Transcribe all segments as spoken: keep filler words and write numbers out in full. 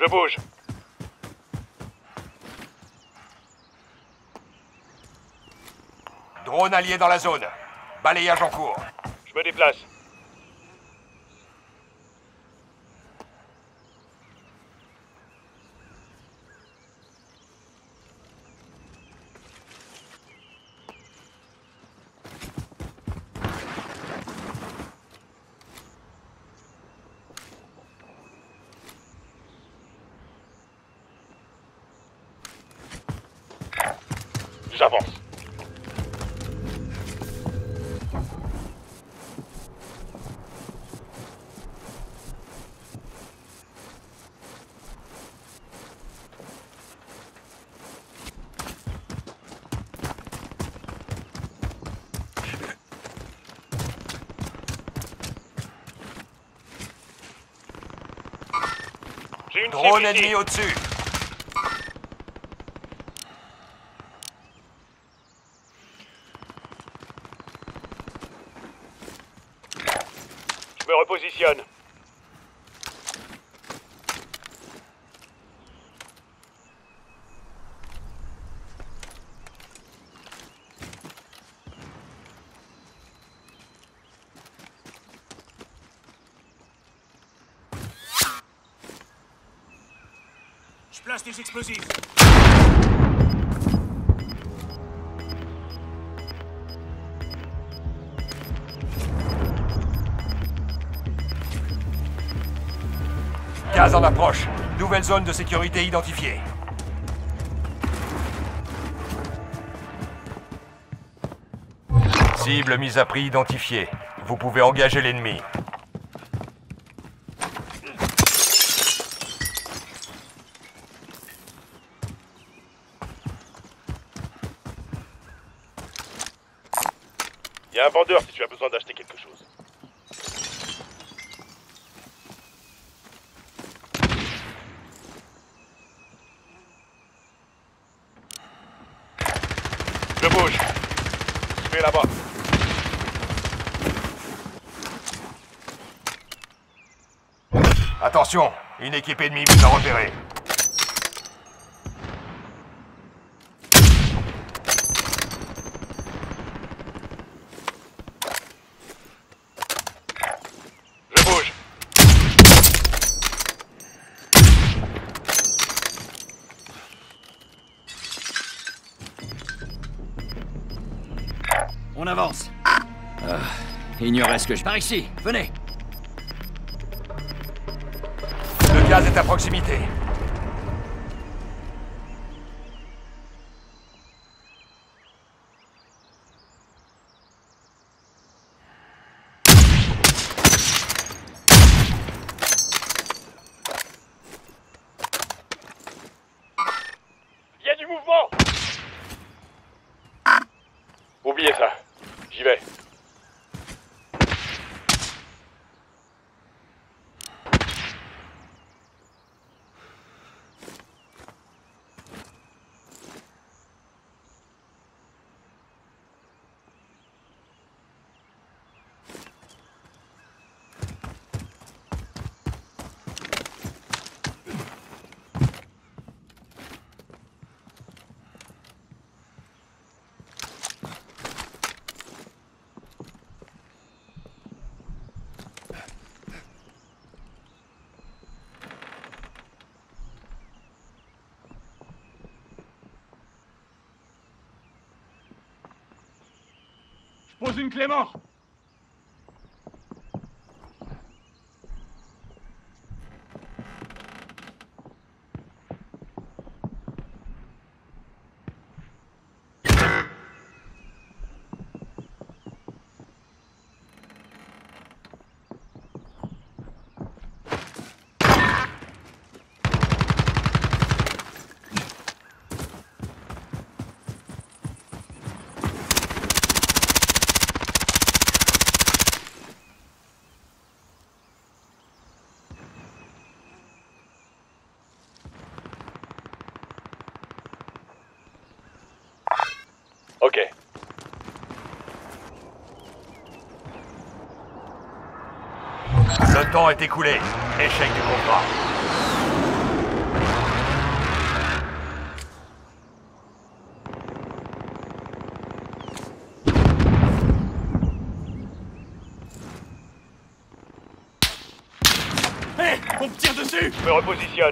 bouge. Drone allié dans la zone. Balayage en cours. Je me déplace. J'avance. J'ai une Drone cible ici. ennemi au-dessus. Je me repositionne. Je place des explosifs. Gaz en approche. Nouvelle zone de sécurité identifiée. Cible mise à prix identifiée. Vous pouvez engager l'ennemi. Il y a un vendeur si tu as besoin d'acheter quelque chose. Je bouge. Je vais là-bas. Attention, une équipe ennemie vous a repéré. Je bouge. On avance. Ah, ignorait ce que je... Par ici, venez. Le gaz est à proximité. Il y a du mouvement. Oubliez ça. J'y vais. Pose une clé mort. Ok. Le temps est écoulé. Échec du contrat. On me tire dessus! Je me repositionne.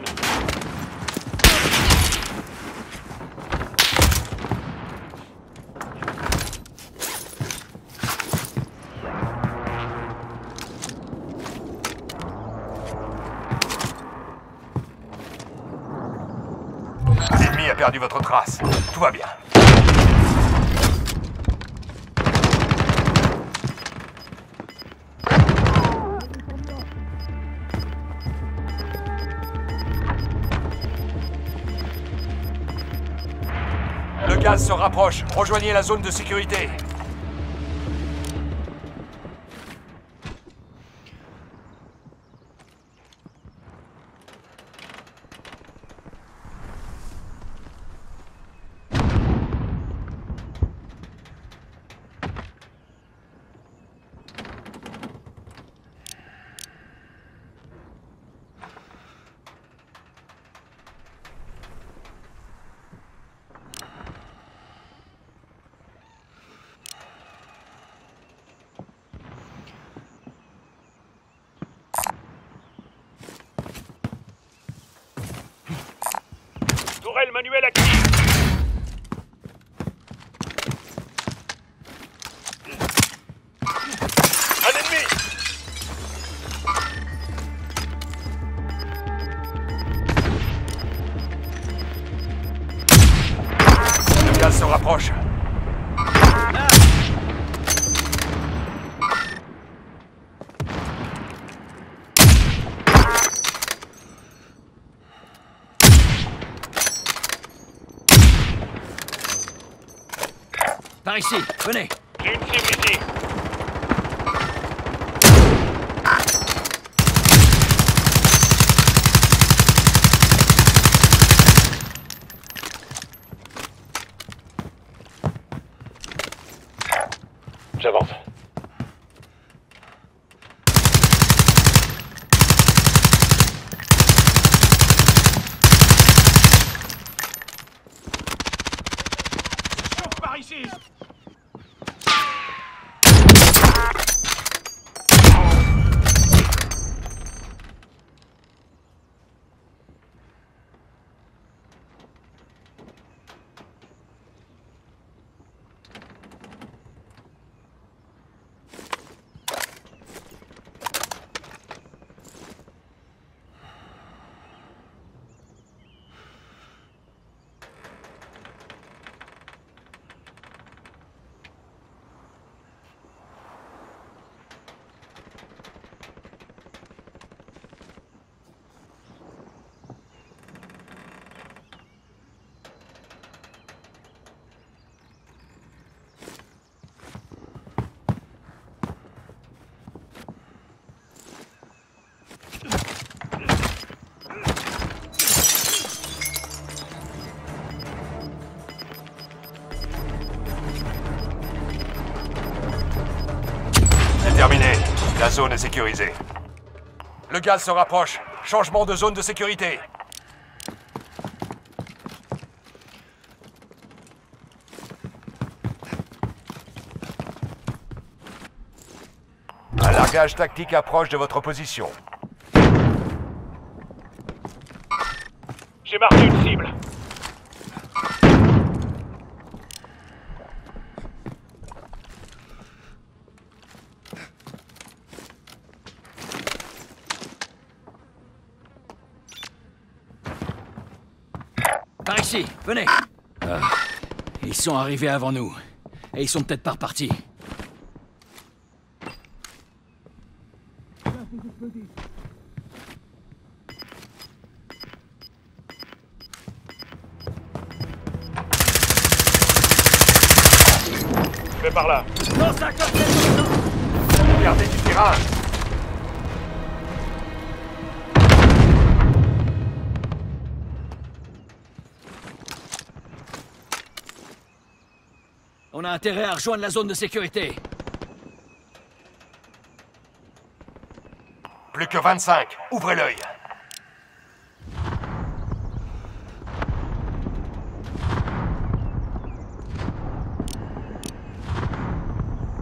L'ennemi a perdu votre trace. Tout va bien. Le gaz se rapproche. Rejoignez la zone de sécurité. Tourelle manuelle active. Un ennemi. Le gaz se rapproche. Par ici, venez! J'ai une cible ici. J'avance. Chauffe par ici! Terminé. La zone est sécurisée. Le gaz se rapproche. Changement de zone de sécurité. Un largage tactique approche de votre position. J'ai marqué une cible. Par ici, venez! Ah, ils sont arrivés avant nous. Et ils sont peut-être pas repartis. Je vais par là. Non, ça côté! Gardez du terrain. On a intérêt à rejoindre la zone de sécurité. Plus que vingt-cinq. Ouvrez l'œil.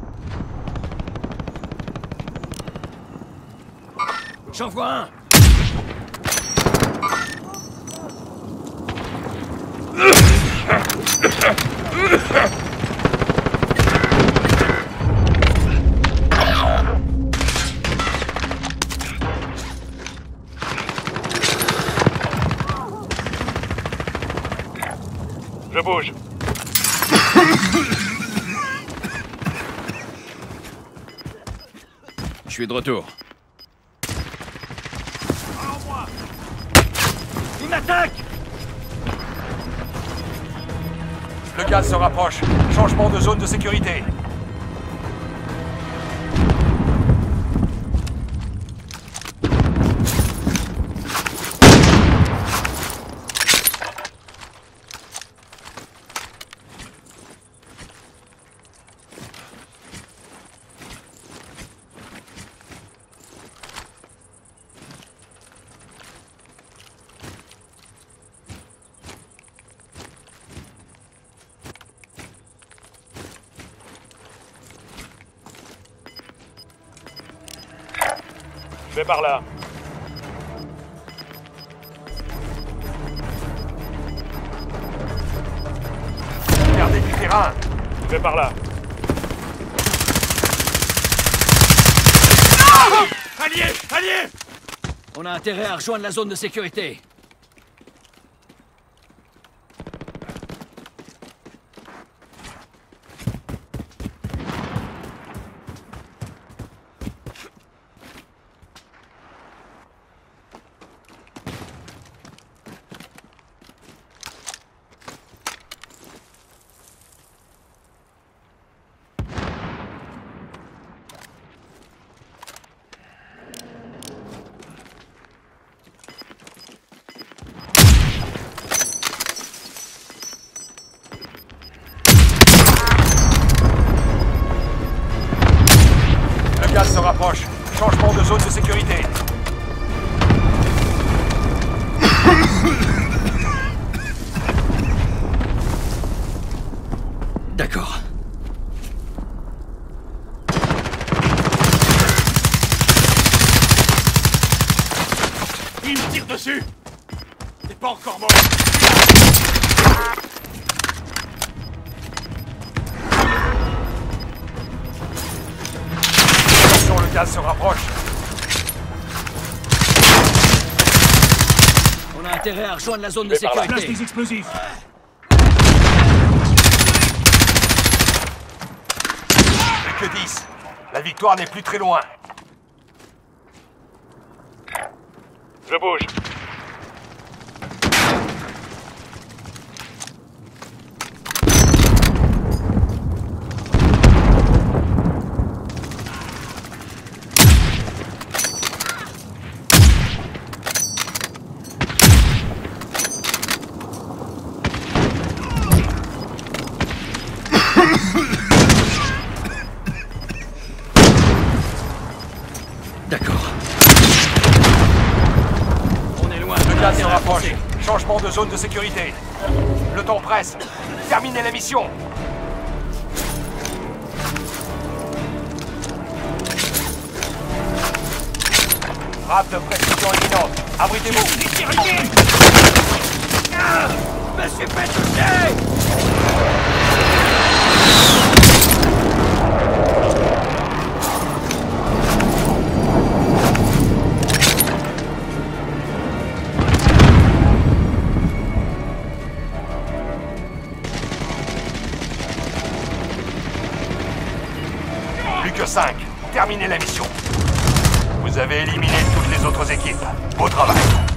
J'en vois un! Je bouge. Je suis de retour. Une attaque! Le gaz se rapproche. Changement de zone de sécurité. Je vais par là. Gardez du terrain. Je vais par là. Allié! Allié! On a intérêt à rejoindre la zone de sécurité. Le gaz se rapproche. Changement de zone de sécurité. D'accord. Il me tire dessus! T'es pas encore mort! Attention, le gaz se rapproche. On a intérêt à rejoindre la zone de Je vais par là. sécurité. explosifs! Plus que dix. La victoire n'est plus très loin. Je bouge. D'accord. On est loin. Le gaz se rapproche. Changement de zone de sécurité. Le temps presse. Terminez la mission. Frappe de précision imminente. Abritez-vous. Ah, je me suis fait toucher! Plus que cinq. Terminez la mission. Vous avez éliminé toutes les autres équipes. Beau travail.